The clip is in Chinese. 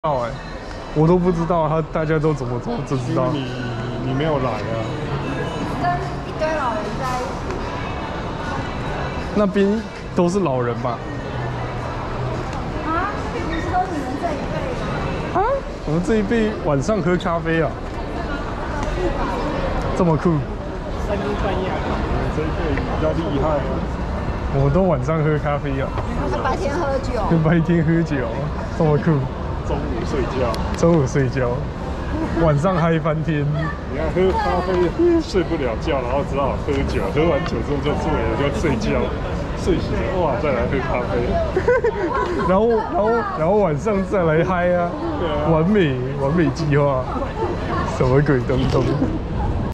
道哎，我都不知道大家都怎么知道？ 你没有来啊？ 跟一堆老人在一起。 那边都是老人吧？ 啊？不是都你们这一辈吗？ 啊？我们这一辈晚上喝咖啡啊？这么酷？ 三更半夜这一辈比较厉害啊。 我都晚上喝咖啡啊。 他白天喝酒。 跟白天喝酒，这么酷？ 中午睡觉。 中午睡觉，晚上嗨翻天。 你看喝咖啡睡不了觉，然后只好喝酒，喝完酒之后就醉了，就睡觉。睡醒了哇，再来喝咖啡。 然后晚上再来嗨啊！完美计划，什么鬼东东？